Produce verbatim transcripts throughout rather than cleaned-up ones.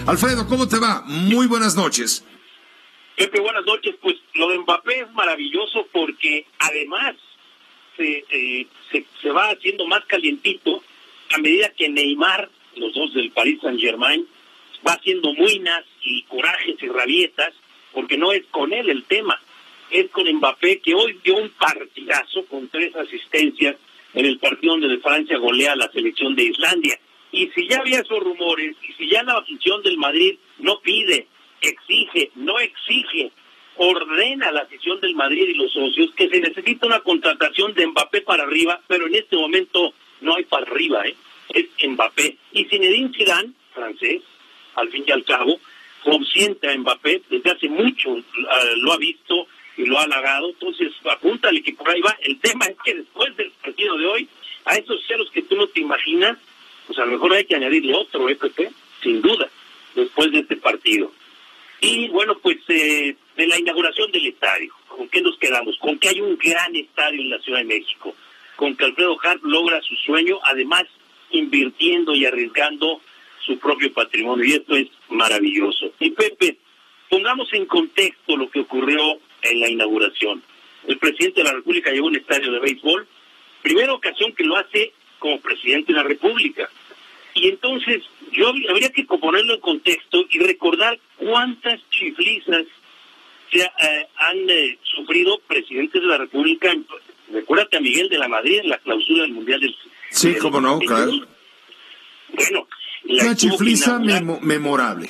Alfredo, ¿cómo te va? Muy buenas noches. Pepe, buenas noches. Pues lo de Mbappé es maravilloso porque además se, eh, se, se va haciendo más calientito a medida que Neymar, los dos del Paris Saint-Germain, va haciendo muinas y corajes y rabietas, porque no es con él el tema, es con Mbappé, que hoy dio un partidazo con tres asistencias en el partido donde de Francia golea a la selección de Islandia. Y si ya había esos rumores, y si ya la afición del Madrid no pide, exige, no exige, ordena a la afición del Madrid y los socios que se necesita una contratación de Mbappé para arriba, pero en este momento no hay para arriba, ¿eh? Es Mbappé. Y Zinedine Zidane, francés, al fin y al cabo, consiente a Mbappé, desde hace mucho uh, lo ha visto y lo ha halagado, entonces apúntale que por ahí va. El tema es que después del partido de hoy, a esos ceros que tú no te imaginas, pues a lo mejor hay que añadirle otro, ¿eh, Pepe? Sin duda, después de este partido. Y bueno, pues eh, de la inauguración del estadio, ¿con qué nos quedamos? Con que hay un gran estadio en la Ciudad de México, con que Alfredo Harp logra su sueño, además invirtiendo y arriesgando su propio patrimonio, y esto es maravilloso. Y Pepe, pongamos en contexto lo que ocurrió en la inauguración. El presidente de la República llegó a un estadio de béisbol, primera ocasión que lo hace como presidente de la República. Y entonces yo habría que ponerlo en contexto y recordar cuántas chiflizas se eh, han eh, sufrido presidentes de la República. Recuérdate a Miguel de la Madrid en la clausura del Mundial del... Sí, del, cómo no, del, claro. Bueno, una chifliza mem memorable.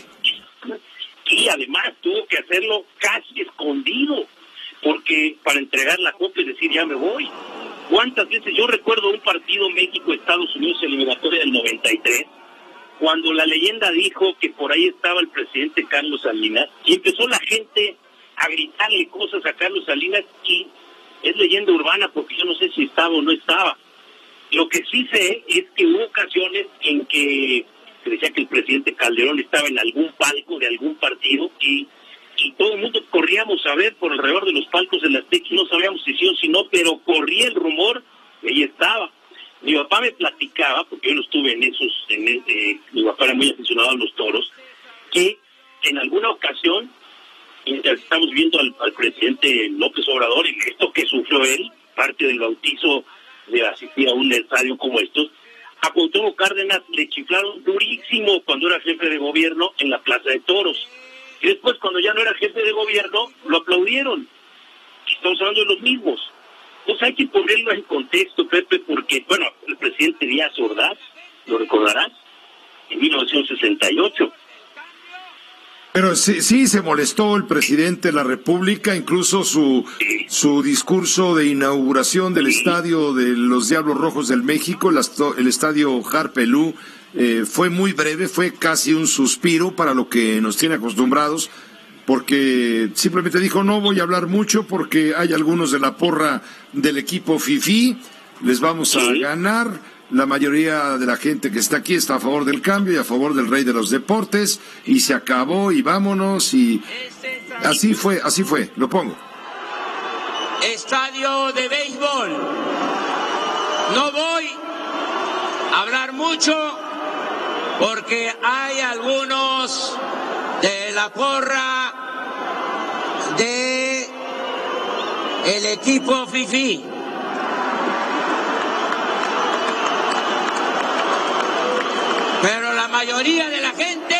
Y además tuvo que hacerlo casi escondido, porque para entregar la copa y decir ya me voy. ¿Cuántas veces? Yo recuerdo un partido México-Estados Unidos eliminatoria del noventa y tres, cuando la leyenda dijo que por ahí estaba el presidente Carlos Salinas, y empezó la gente a gritarle cosas a Carlos Salinas, y es leyenda urbana porque yo no sé si estaba o no estaba. Lo que sí sé es que hubo ocasiones en que se decía que el presidente Calderón estaba en algún palco de algún partido, y y todo el mundo corríamos a ver por alrededor de los palcos de las Azteca, y no sabíamos si sí o si no, pero corría el rumor que ahí estaba. Mi papá me platicaba, porque yo no estuve en esos, en el, eh, mi papá era muy aficionado a los toros, que en alguna ocasión, estamos viendo al, al presidente López Obrador, y esto que sufrió él, parte del bautizo de asistir a un estadio como estos, a Cuauhtémoc Cárdenas le chiflaron durísimo cuando era jefe de gobierno en la Plaza de Toros. Y después, cuando ya no era jefe de gobierno, lo aplaudieron. Estamos hablando de los mismos. Pues hay que ponerlo en contexto, Pepe, porque, bueno, el presidente Díaz Ordaz, lo recordarás, en mil novecientos sesenta y ocho. Pero sí, sí se molestó el presidente de la República, incluso su, sí. su discurso de inauguración del sí. estadio de los Diablos Rojos del México, el, el estadio Harp Elú, Eh, fue muy breve, fue casi un suspiro para lo que nos tiene acostumbrados, porque simplemente dijo no voy a hablar mucho porque hay algunos de la porra del equipo FIFI, les vamos a ganar, la mayoría de la gente que está aquí está a favor del cambio y a favor del rey de los deportes, y se acabó y vámonos, y así fue, así fue, lo pongo. Estadio de béisbol, no voy a hablar mucho porque hay algunos de la porra de el equipo FIFI. Pero la mayoría de la gente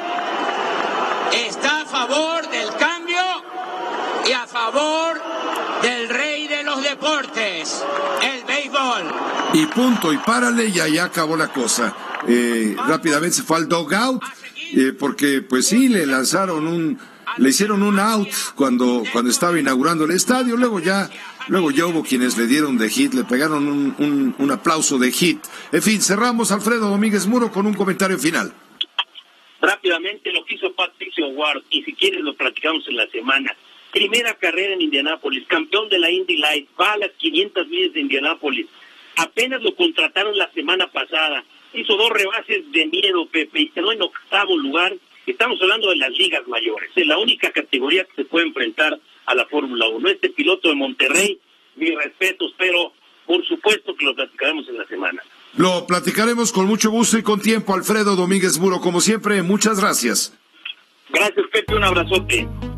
está a favor del cambio y a favor del rey de los deportes, el béisbol. Y punto, y párale, y ahí acabó la cosa. Eh, rápidamente se fue al dugout, eh, porque pues sí, le lanzaron un, le hicieron un out cuando, cuando estaba inaugurando el estadio, luego ya, luego ya hubo quienes le dieron de hit, le pegaron un, un, un aplauso de hit. En fin, cerramos, Alfredo Domínguez Muro, con un comentario final. Rápidamente, lo que hizo Patricio Ward, y si quieres lo platicamos en la semana. Primera carrera en Indianápolis, campeón de la Indy Light, va a las quinientas millas de Indianápolis. Apenas lo contrataron la semana pasada. Hizo dos rebases de miedo, Pepe, y quedó en octavo lugar. Estamos hablando de las ligas mayores. Es la única categoría que se puede enfrentar a la Fórmula uno. Este piloto de Monterrey, mis respetos, pero por supuesto que lo platicaremos en la semana. Lo platicaremos con mucho gusto y con tiempo, Alfredo Domínguez Muro. Como siempre, muchas gracias. Gracias, Pepe, un abrazote.